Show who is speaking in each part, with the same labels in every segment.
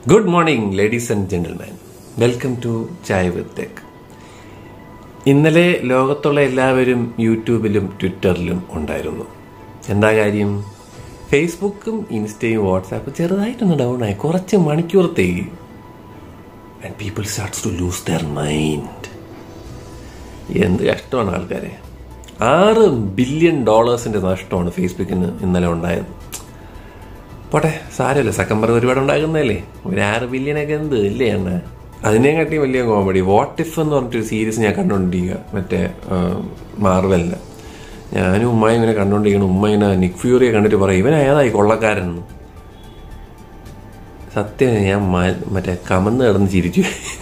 Speaker 1: Good morning ladies and gentleman, welcome to chai with tech. ഇന്നലെ ലോകത്തുള്ള എല്ലാവരും യൂട്യൂബിലും ട്വിറ്ററിലും ഉണ്ടായിരുന്നു. എന്താ കാര്യം? ഫേസ്ബുക്കും ഇൻസ്റ്റയും വാട്സാപ്പും ചെറുതായിട്ടൊന്ന് ഡൗൺ ആയി കുറച്ച് മണിക്കൂറത്തേക്ക്. And people starts to lose their mind. എന്ത് കഷ്ടമാണ് ആൾക്കാരെ. $6 ബില്യൺ നഷ്ടമാണ് ഫേസ്ബുക്കിന് ഇന്നലെ ഉണ്ടായത്. പോട്ടെ, സാരമല്ല, സക്കംബർ ഒരുപാട് ഉണ്ടാകുന്നതല്ലേ. ഒരു 6 ബില്യണൊക്കെ എന്ത് ഇല്ലേ എണ്ണ. അതിനെ കാട്ടി വലിയ കോമഡി വാട്ട് ഇഫ് എന്ന് പറഞ്ഞിട്ടൊരു സീരീസ് ഞാൻ കണ്ടുകൊണ്ടിരിക്കുക, മറ്റേ മാർവലിന്. ഞാനും ഉമ്മയും ഇങ്ങനെ കണ്ടുകൊണ്ടിരിക്കണം. ഉമ്മ ഇങ്ങനെ നിക് ഫ്യൂറിയെ കണ്ടിട്ട് പറയും, ഇവൻ ഏതായി കൊള്ളക്കാരൻ. സത്യം ഞാൻ മറ്റേ കമന്ന് കിടന്ന് ചിരിച്ചു.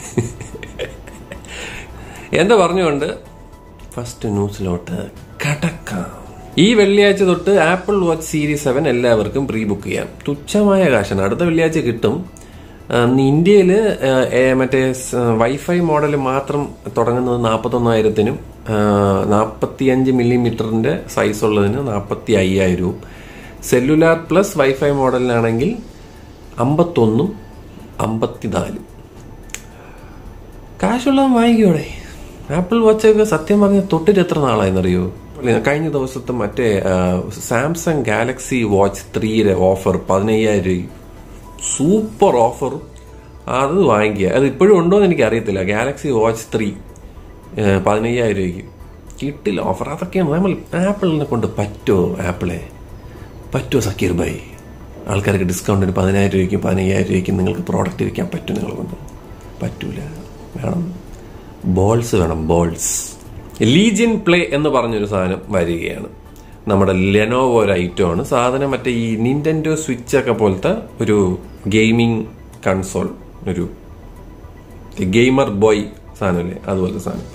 Speaker 1: എന്താ പറഞ്ഞുകൊണ്ട് ഫസ്റ്റ് ന്യൂസിലോട്ട് കടക്കാം. ഈ വെള്ളിയാഴ്ച തൊട്ട് ആപ്പിൾ വാച്ച് സീരീസ് 7 എല്ലാവർക്കും പ്രീ ബുക്ക് ചെയ്യാം. തുച്ഛമായ കാശാണ്, അടുത്ത വെള്ളിയാഴ്ച കിട്ടും. ഇന്ത്യയിൽ മറ്റേ വൈഫൈ മോഡൽ മാത്രം തുടങ്ങുന്നത് 41,000-നും 45 മില്ലിമീറ്ററിന്റെ സൈസ് ഉള്ളതിന് 45,000. സെല്ലുലാർ പ്ലസ് വൈഫൈ മോഡലിനാണെങ്കിൽ 51, 54. കാശുള്ളവൻ വാങ്ങിക്കോടെ. ആപ്പിൾ വാച്ചൊക്കെ സത്യം പറഞ്ഞ തൊട്ടിട്ട് എത്ര നാളായെന്നറിയോ? കഴിഞ്ഞ ദിവസത്തെ മറ്റേ Samsung Galaxy watch 3 offer 15,000 super offer. അത് വാങ്ങിക്കുക. അത് ഇപ്പോഴും ഉണ്ടോ എന്ന് എനിക്ക് അറിയത്തില്ല. ഗാലക്സി വാച്ച് 3 15,000 കിട്ടില്ല ഓഫർ. അതൊക്കെയാണ് നമ്മൾ ആപ്പിളിനെ കൊണ്ട് പറ്റുമോ? പറ്റുമോ സക്കീർ ഭായി? ആൾക്കാർക്ക് ഡിസ്കൗണ്ടിന് 10,000 15,000 നിങ്ങൾക്ക് പ്രോഡക്റ്റ് വിൽക്കാൻ പറ്റും. നിങ്ങളെ കൊണ്ട് പറ്റൂല. വേണം ബോൾസ്, വേണം ബോൾസ്. ലീജിയൻ പ്ലേ എന്ന് പറഞ്ഞൊരു സാധനം വരികയാണ്. നമ്മുടെ ലെനോവോ ഒരു ഐറ്റമാണ് സാധനം. മറ്റേ ഈ നിന്റൻഡോ സ്വിച്ച് ഒക്കെ പോലത്തെ ഒരു ഗെയിമിംഗ് കൺസോൾ, ഒരു ഗെയിമർ ബോയ് സാധനമല്ലേ, അതുപോലത്തെ സാധനം.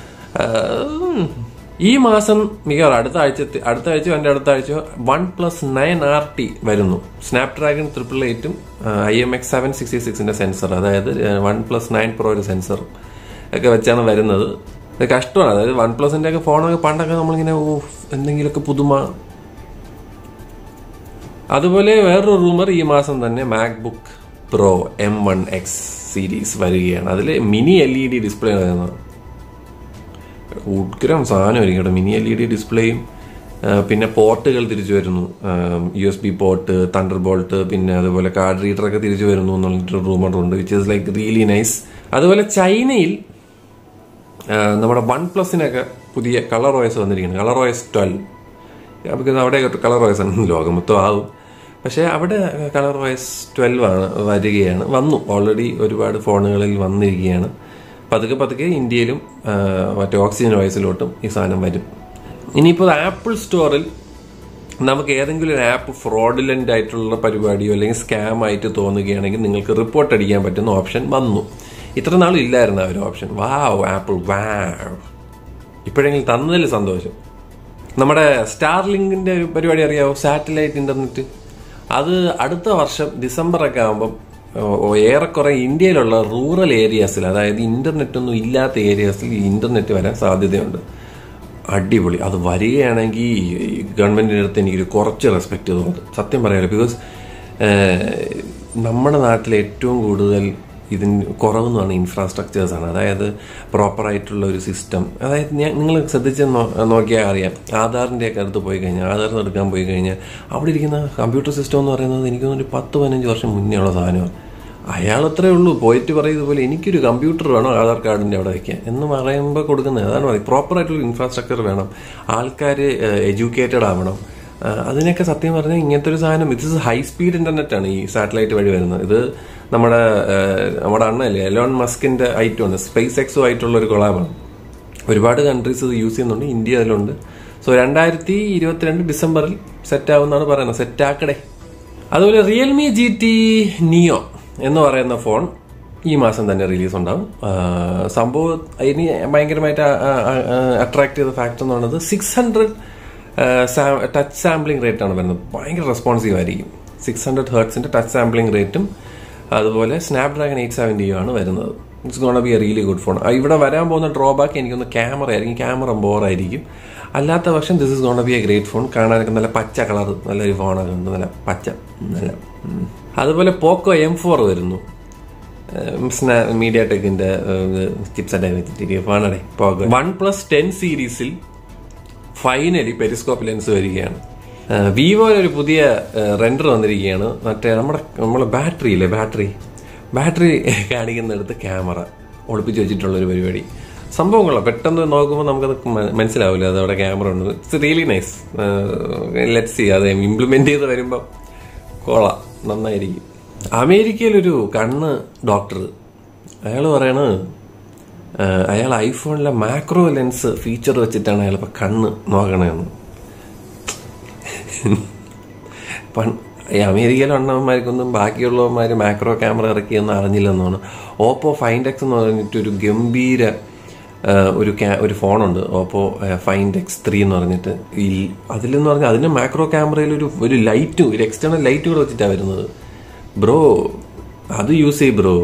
Speaker 1: ഈ മാസം മികവാറും അടുത്ത ആഴ്ച അടുത്ത ആഴ്ച OnePlus 9RT വരുന്നു. സ്നാപ്ഡ്രാഗൺ 888-ഉം IMX 766-ന്റെ സെൻസർ, അതായത് OnePlus 9 Pro ഒരു സെൻസർ ഒക്കെ വെച്ചാണ് വരുന്നത്. ഇത് കഷ്ടമാണ്. അതായത് OnePlus-ന്റെ ഒക്കെ ഫോണൊക്കെ പണ്ടൊക്കെ നമ്മളിങ്ങനെ എന്തെങ്കിലുമൊക്കെ പുതുമ. അതുപോലെ വേറൊരു റൂമർ, ഈ മാസം തന്നെ മാക്ബുക്ക് പ്രോ M1X സീരീസ് വരികയാണ്. അതിൽ മിനി LED ഡിസ്പ്ലേ വരുന്നത്. ഉഗ്രം സാധനമായിരിക്കും കേട്ടോ. മിനി LED ഡിസ്പ്ലേയും പിന്നെ പോർട്ടുകൾ തിരിച്ചു വരുന്നു. USB പോർട്ട്, തണ്ടർബോൾട്ട്, പിന്നെ അതുപോലെ കാർഡ് റീഡറൊക്കെ തിരിച്ചു വരുന്നു എന്നുള്ളൊരു റൂമറുണ്ട്, which is like really nice. അതുപോലെ ചൈനയിൽ നമ്മുടെ OnePlus-നൊക്കെ പുതിയ കളർ OS വന്നിരിക്കുന്നു. Colour OS 12. നമുക്ക് അവിടെ കളർ OS ആണ്, ലോകം മൊത്തം ആവും. പക്ഷെ അവിടെ കളർ OS 12 വന്നു ഓൾറെഡി. ഒരുപാട് ഫോണുകളിൽ വന്നിരിക്കുകയാണ്. പതുക്കെ ഇന്ത്യയിലും മറ്റേ ഓക്സിജൻ OS-ലോട്ടും ഈ സാധനം വരും. ഇനിയിപ്പോൾ ആപ്പിൾ സ്റ്റോറിൽ നമുക്ക് ഏതെങ്കിലും ഒരു ആപ്പ് ഫ്രോഡുലന്റ് ആയിട്ടുള്ള പരിപാടിയോ അല്ലെങ്കിൽ സ്കാം ആയിട്ട് തോന്നുകയാണെങ്കിൽ നിങ്ങൾക്ക് റിപ്പോർട്ട് അടിക്കാൻ പറ്റുന്ന ഓപ്ഷൻ വന്നു. ഇത്ര നാളും ഇല്ലായിരുന്നു ആ ഒരു ഓപ്ഷൻ. വാവ് ആപ്പിൾ, വാവ്. ഇപ്പോഴെങ്കിലും തന്നതിൽ സന്തോഷം. നമ്മുടെ സ്റ്റാർലിങ്കിന്റെ പരിപാടി അറിയാവോ? Satellite internet. അത് അടുത്ത വർഷം ഡിസംബറൊക്കെ ആകുമ്പം ഏറെക്കുറെ ഇന്ത്യയിലുള്ള റൂറൽ ഏരിയാസിൽ, അതായത് ഇന്റർനെറ്റ് ഒന്നും ഇല്ലാത്ത ഏരിയാസിൽ ഇന്റർനെറ്റ് വരാൻ സാധ്യതയുണ്ട്. അടിപൊളി. അത് വരികയാണെങ്കിൽ ഗവൺമെന്റിന്റെ അടുത്ത് എനിക്കൊരു കുറച്ച് റെസ്പെക്ട് തോന്നുന്നു, സത്യം പറയാമല്ലോ. ബിക്കോസ് നമ്മുടെ നാട്ടിൽ ഏറ്റവും കൂടുതൽ ഇതിന് കുറവെന്ന് പറഞ്ഞാൽ ഇൻഫ്രാസ്ട്രക്ചേഴ്സാണ്. അതായത് പ്രോപ്പറായിട്ടുള്ള ഒരു സിസ്റ്റം. അതായത് നിങ്ങൾ ശ്രദ്ധിച്ച് നോക്കിയാൽ അറിയാം. ആധാറിൻ്റെയൊക്കെ അടുത്ത് പോയി കഴിഞ്ഞാൽ, ആധാർ എടുക്കാൻ പോയി കഴിഞ്ഞാൽ അവിടെ ഇരിക്കുന്ന കമ്പ്യൂട്ടർ സിസ്റ്റം എന്ന് പറയുന്നത് എനിക്ക് തോന്നുന്നു 10-15 വർഷം മുന്നേ ഉള്ള സാധനമാണ്. അയാൾ അത്രേ ഉള്ളൂ, പോയിട്ട് പറയുന്നതുപോലെ എനിക്കൊരു കമ്പ്യൂട്ടർ വേണം ആധാർ കാർഡിൻ്റെ അവിടെ വയ്ക്കാൻ എന്ന് പറയുമ്പോൾ കൊടുക്കുന്നത്. അതാണ് മതി. പ്രോപ്പറായിട്ടുള്ള ഇൻഫ്രാസ്ട്രക്ചർ വേണം, ആൾക്കാർ എഡ്യൂക്കേറ്റഡ് ആവണം. അതിനൊക്കെ സത്യം പറഞ്ഞാൽ ഇങ്ങനത്തെ ഒരു സാധനം, ഇത് ഹൈ സ്പീഡ് ഇന്റർനെറ്റ് ആണ് ഈ സാറ്റലൈറ്റ് വഴി വരുന്നത്. ഇത് നമ്മുടെ അണ്ണല്ലേ എലോൺ മസ്കിന്റെ ഐറ്റമാണ്, സ്പേസ് എക്സും ആയിട്ടുള്ള ഒരു കൊളാബാണ്. ഒരുപാട് കൺട്രീസ് ഇത് യൂസ് ചെയ്യുന്നുണ്ട്, ഇന്ത്യ അതിലുണ്ട്. സോ 2022 ഡിസംബറിൽ സെറ്റ് ആവുമെന്നാണ് പറയുന്നത്. സെറ്റ് ആക്കടേ. അതുപോലെ റിയൽമി GT Neo എന്ന് പറയുന്ന ഫോൺ ഈ മാസം തന്നെ റിലീസ് ഉണ്ടാവും. സംഭവം ഇനി ഭയങ്കരമായിട്ട് അട്രാക്ട് ചെയ്ത ഫാക്ടർ എന്ന് പറയുന്നത് 600 ടച്ച് സാമ്പിളിംഗ് റേറ്റ് ആണ് വരുന്നത്. ഭയങ്കര റെസ്പോൺസീവ് ആയിരിക്കും. 600 ഹെർട്സിന്റെ ടച്ച് സാമ്പിളിംഗ് റേറ്റും അതുപോലെ സ്നാപ്ഡ്രാഗൺ 870 ആണ് വരുന്നത്. It's gonna be a really good phone. ഇവിടെ വരാൻ പോകുന്ന ഡ്രോബാക്ക് എനിക്കൊന്ന് ക്യാമറ ആയിരിക്കും. ക്യാമറ ബോറായിരിക്കും. അല്ലാത്ത പക്ഷം this is gonna be a great phone. കാണാനൊക്കെ നല്ല പച്ച കളർ, നല്ലൊരു ഫോണൊക്കെ ഉണ്ട്, നല്ല പച്ച, നല്ല. അതുപോലെ പോക്കോ M4 വരുന്നു. മീഡിയ ടെക്കിന്റെ ചിപ്സെറ്റ് വെച്ചിട്ട് ഫാണടേ പോകെ. OnePlus 10 സീരീസിൽ ഫൈനലി പെരിസ്കോപ്പ് ലെൻസ് വരികയാണ്. വിവോയിൽ ഒരു പുതിയ റെൻഡർ വന്നിരിക്കുകയാണ്. മറ്റേ നമ്മളെ ബാറ്ററി കാണിക്കുന്നിടത്ത് ക്യാമറ ഒളിപ്പിച്ച് വെച്ചിട്ടുള്ളൊരു പരിപാടി. സംഭവം കൊള്ളാം. പെട്ടെന്ന് നോക്കുമ്പോൾ നമുക്കത് മനസ്സിലാവില്ല അത് അവിടെ ക്യാമറ ഉണ്ട്. It's really nice. Let's see അത് ഇംപ്ലിമെന്റ് ചെയ്ത് വരുമ്പോൾ കൊള്ളാം, നന്നായിരിക്കും. അമേരിക്കയിലൊരു കണ്ണ് ഡോക്ടർ അയാൾ പറയണത് അയാൾ ഐഫോണിലെ മാക്രോ ലെൻസ് ഫീച്ചർ വെച്ചിട്ടാണ് അയാൾ ഇപ്പം കണ്ണ് നോക്കണമെന്ന്. ഈ അമേരിക്കയിലെ അണ്ണന്മാർക്കൊന്നും ബാക്കിയുള്ളവന്മാർ മാക്രോ ക്യാമറ ഇറക്കിയെന്ന് അറിഞ്ഞില്ലെന്നാണ്. ഓപ്പോ ഫൈൻഡ് എക്സ് എന്ന് പറഞ്ഞിട്ടൊരു ഗംഭീര ഒരു ഫോണുണ്ട്, ഓപ്പോ ഫൈൻഡ് എക്സ് 3 എന്ന് പറഞ്ഞിട്ട്. അതിലെന്ന് പറഞ്ഞാൽ അതിന് മാക്രോ ക്യാമറയിൽ ഒരു ലൈറ്റ്, ഒരു എക്സ്റ്റേണൽ ലൈറ്റ് കൂടെ വെച്ചിട്ടാണ് വരുന്നത്. ബ്രോ അത് യൂസ് ചെയ്യും ബ്രോ.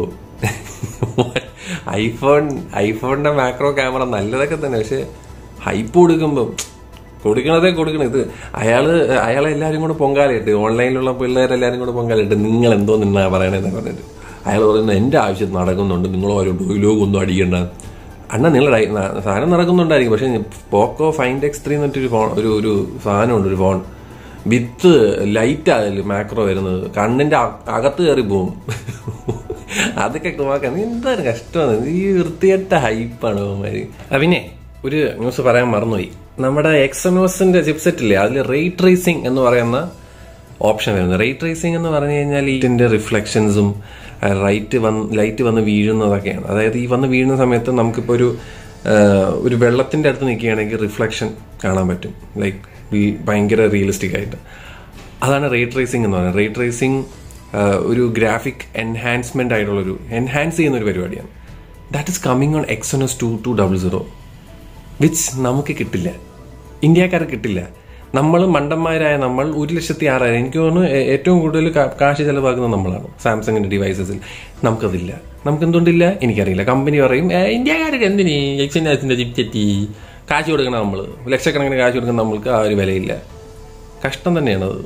Speaker 1: ഐഫോണിന്റെ മാക്രോ ക്യാമറ നല്ലതൊക്കെ തന്നെ, പക്ഷെ ഹൈപ്പ് കൊടുക്കണം. ഇത് അയാളെ എല്ലാവരും കൂടെ പൊങ്കാലിട്ട്, ഓൺലൈനിലുള്ള പിള്ളേരെല്ലാവരും കൂടെ പൊങ്കാലിട്ട് നിങ്ങൾ എന്തോ നിന്നാ പറയണെന്ന് പറഞ്ഞിട്ട് അയാൾ പറയുന്നത് എൻ്റെ ആവശ്യം നടക്കുന്നുണ്ട്, നിങ്ങൾ ഓരോ ഡോയിലോഗ് ഒന്നും അടിക്കണ്ട. അണ്ണാ നിങ്ങളുടെ സാധനം നടക്കുന്നുണ്ടായിരിക്കും, പക്ഷെ പോക്കോ ഫൈൻഡ് എക്സ് 3 എന്നിട്ടൊരു ഫോൺ, ഒരു സാധനമുണ്ട്, ഒരു ഫോൺ വിത്ത് ലൈറ്റ് അതിൽ മാക്രോ വരുന്നത്, കണ്ണിന്റെ അകത്ത് കയറി പോവും. അതൊക്കെ നോക്കാൻ എന്താണ് കഷ്ടമാണ്. ഈ വൃത്തികെട്ട ഹൈപ്പാണ് അവന്മാര്. പിന്നെ ഒരു ന്യൂസ് പറയാൻ മറന്നുപോയി. നമ്മുടെ എക്സനോസിന്റെ ചിപ്സെറ്റില്ലേ, അതിൽ റേ ട്രേസിംഗ് എന്ന് പറയുന്ന ഓപ്ഷൻ വരുന്നത്. റേ ട്രേസിംഗ് എന്ന് പറഞ്ഞു കഴിഞ്ഞാൽ ഇതിന്റെ റിഫ്ലക്ഷൻസും ലൈറ്റ് വന്ന് വീഴുന്നതൊക്കെയാണ്. അതായത് ഈ വന്ന് വീഴുന്ന സമയത്ത് നമുക്കിപ്പോൾ ഒരു വെള്ളത്തിന്റെ അടുത്ത് നിൽക്കുകയാണെങ്കിൽ റിഫ്ലക്ഷൻ കാണാൻ പറ്റും, ലൈക്ക് ഭയങ്കര റിയലിസ്റ്റിക് ആയിട്ട്. അതാണ് റേ ട്രേസിംഗ് എന്ന് പറയുന്നത്. റേ ട്രേസിംഗ് ഒരു ഗ്രാഫിക് എൻഹാൻസ്മെന്റ് എൻഹാൻസ് ചെയ്യുന്ന ഒരു പരിപാടിയാണ്. That is coming on Exynos 2200, which നമുക്ക് കിട്ടില്ല, ഇന്ത്യക്കാർക്ക് കിട്ടില്ല. നമ്മൾ മണ്ടന്മാരായ നമ്മൾ 1,06,000, എനിക്ക് തോന്നുന്നു ഏറ്റവും കൂടുതൽ കാശ് ചെലവാക്കുന്നത് നമ്മളാണ് സാംസങ്ങിന്റെ ഡിവൈസസിൽ. നമുക്കതില്ല. നമുക്ക് എന്തുകൊണ്ടില്ല എനിക്കറിയില്ല. കമ്പനി പറയും ഇന്ത്യക്കാർക്ക് എന്തിനീ എക്സിനോസിന്റെ ചിപ്സെറ്റ് കാശ് കൊടുക്കണം, നമ്മൾ ലക്ഷക്കണക്കിന് കാശ് കൊടുക്കണം, നമ്മൾക്ക് ആ ഒരു വിലയില്ല. കഷ്ടം തന്നെയാണത്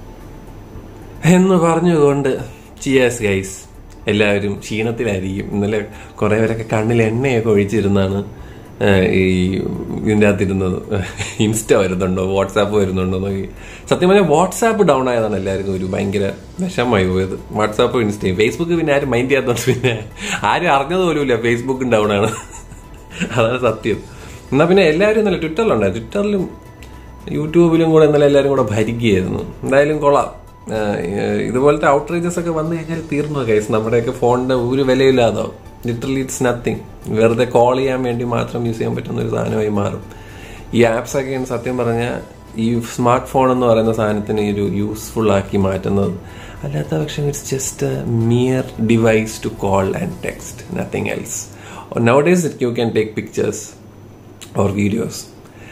Speaker 1: എന്ന് പറഞ്ഞുകൊണ്ട് ചിയേഴ്സ് ഗൈസ്. എല്ലാവരും ക്ഷീണത്തിലായിരിക്കും. ഇന്നലെ കുറെ പേരൊക്കെ കണ്ണിൽ എണ്ണയൊക്കെ ഒഴിച്ചിരുന്നാണ് ഈ ഇതിൻ്റെ അകത്തിരുന്നത്. ഇൻസ്റ്റ വരുന്നുണ്ടോ, വാട്സാപ്പ് വരുന്നുണ്ടോ നോക്കി. സത്യം പറഞ്ഞാൽ വാട്സാപ്പ് ഡൗൺ ആയതാണ് എല്ലാവർക്കും ഒരു ഭയങ്കര വിഷമമായി പോയത്. വാട്സാപ്പും ഇൻസ്റ്റയും. ഫേസ്ബുക്ക് പിന്നെ ആരും മൈൻഡ് ചെയ്യാത്തോണ്ട് പിന്നെ ആരും അറിഞ്ഞത് പോലുമില്ല ഫേസ്ബുക്കും ഡൗൺ ആണ്. അതാണ് സത്യം. എന്നാൽ പിന്നെ എല്ലാവരും ഇന്നലെ ട്വിറ്ററിലുണ്ടായിരുന്നു. ട്വിറ്ററിലും യൂട്യൂബിലും കൂടെ ഇന്നലെ എല്ലാവരും കൂടെ ഭരിക്കുകയായിരുന്നു. എന്തായാലും കൊള്ളാം. ഇതുപോലത്തെ ഔട്ട്റേജസ് ഒക്കെ വന്നു കഴിഞ്ഞാൽ തീർന്നു ഗൈസ്. നമ്മുടെയൊക്കെ ഫോണിന്റെ ഒരു വിലയില്ലാതാവും. Literally it's nothing. വെറുതെ കോൾ ചെയ്യാൻ വേണ്ടി മാത്രം യൂസ് ചെയ്യാൻ പറ്റുന്ന ഒരു സാധനമായി മാറും ഈ ആപ്സ് ഒക്കെയാണ് സത്യം പറഞ്ഞാൽ ഈ സ്മാർട്ട് ഫോൺ എന്ന് പറയുന്ന സാധനത്തിന് ഒരു യൂസ്ഫുൾ ആക്കി മാറ്റുന്നത്. അല്ലാത്ത പക്ഷം it's just a mere device to call and text, nothing else. Nowadays you can take pictures or videos.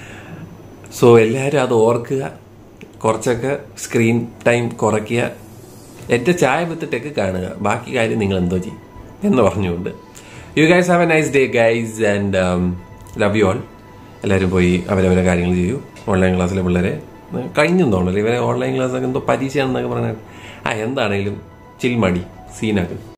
Speaker 1: So എല്ലാവരും അത് ഓർക്കുക, കുറച്ചൊക്കെ സ്ക്രീൻ ടൈം കുറയ്ക്കുക, എൻ്റെ ചായ വിത്തിട്ടൊക്കെ കാണുക, ബാക്കി കാര്യം നിങ്ങൾ എന്തോ ചെയ്യും എന്ന് പറഞ്ഞുകൊണ്ട് you guys have a nice day guys and love you all. എല്ലാവരും പോയി അവരവരെ കാര്യങ്ങൾ ചെയ്യൂ. ഓൺലൈൻ ക്ലാസ്സിലെ പിള്ളേരെ കഴിഞ്ഞെന്ന് തോന്നുന്നില്ല, ഇവരെ ഓൺലൈൻ ക്ലാസ്സൊക്കെ എന്തോ പരീക്ഷയാണെന്നൊക്കെ പറഞ്ഞാൽ എന്താണേലും ചിൽമടി സീനാക്കും.